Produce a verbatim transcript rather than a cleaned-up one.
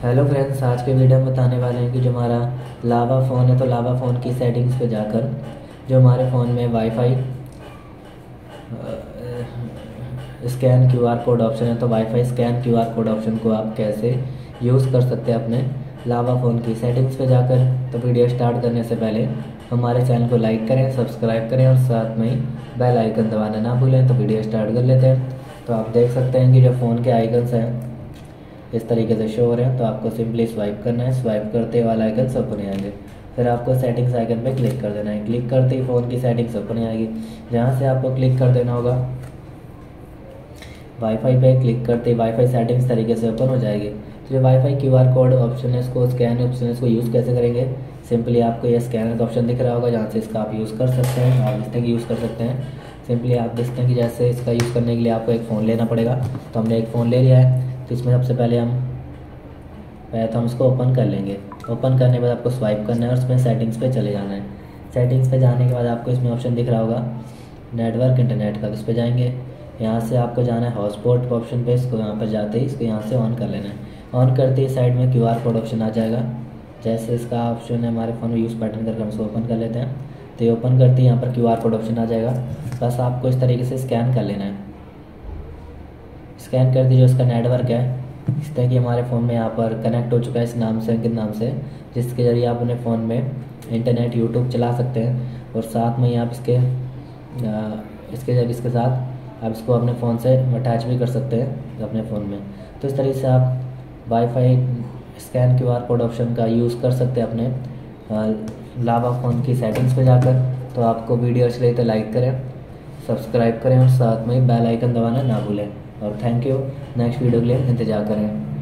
Hello friends, आज के video में बताने वाले हैं कि जो हमारा लावा फ़ोन है तो लावा फ़ोन की सेटिंग्स पे जाकर जो हमारे फ़ोन में wifi scan QR code option है तो wifi scan QR code option को आप कैसे यूज़ कर सकते हैं अपने लावा फ़ोन की सेटिंग्स पे जाकर। तो वीडियो स्टार्ट करने से पहले हमारे चैनल को लाइक करें, सब्सक्राइब करें और साथ में ही बेल आइकन दबाना ना भूलें। तो वीडियो स्टार्ट कर लेते हैं। तो आप देख सकते हैं कि जो फ़ोन के आइकन्स हैं इस तरीके से शो हो रहे हैं। तो आपको सिंपली स्वाइप करना है, स्वाइप करते वाला आइकन ओपन हो आएंगे। फिर आपको सेटिंग्स आइकन पे क्लिक कर देना है। क्लिक करते ही फ़ोन की सेटिंग्स ओपन हो आएगी, जहाँ से आपको क्लिक कर देना होगा वाईफाई पे। क्लिक करते ही वाईफाई सेटिंग्स तरीके से ओपन हो जाएगी। तो जो वाईफाई क्यूआर कोड ऑप्शन है, इसको स्कैन ऑप्शन है, इसको यूज़ कैसे करेंगे। सिंपली आपको ये स्कैनर का ऑप्शन दिख रहा होगा, जहाँ से इसका आप यूज़ कर सकते हैं। आप इस तरह की यूज़ कर सकते हैं। सिंपली आप देखते हैं कि जैसे इसका यूज़ करने के लिए आपको एक फ़ोन लेना पड़ेगा। तो हमने एक फ़ोन ले लिया है, तो इसमें सबसे पहले हम पहले तो हम इसको ओपन कर लेंगे। ओपन करने के बाद आपको स्वाइप करना है और उसमें सेटिंग्स पे चले जाना है। सेटिंग्स पे जाने के बाद आपको इसमें ऑप्शन दिख रहा होगा नेटवर्क इंटरनेट का, तो इस पर जाएंगे। यहाँ से आपको जाना है हॉटस्पॉट ऑप्शन पे। इसको यहाँ पर जाते ही इसको यहाँ से ऑन कर लेना है। ऑन करते ही साइड में क्यूआर कोड ऑप्शन आ जाएगा। जैसे इसका ऑप्शन है हमारे फ़ोन में यूज़ पैटर्न करके हम इसको ओपन कर लेते हैं। तो ये ओपन करते ही यहाँ पर क्यूआर कोड ऑप्शन आ जाएगा। बस आपको इस तरीके से स्कैन कर लेना है। स्कैन कर दी जो इसका नेटवर्क है इस तरह की हमारे फ़ोन में यहाँ पर कनेक्ट हो चुका है, इस नाम से, अंकित नाम से, जिसके ज़रिए आप अपने फ़ोन में इंटरनेट यूट्यूब चला सकते हैं। और साथ में ही आप इसके आ, इसके जरिए इसके साथ आप इसको अपने फ़ोन से अटैच भी कर सकते हैं अपने फ़ोन में। तो इस तरीके से आप wifi scan QR code option का यूज़ कर सकते हैं अपने आ, लावा फ़ोन की सेटिंग्स पे जाकर। तो आपको वीडियो अच्छी लगी तो लाइक करें, सब्सक्राइब करें और साथ में बेल आइकन दबाना ना भूलें। और थैंक यू। नेक्स्ट वीडियो के लिए इंतज़ार करें।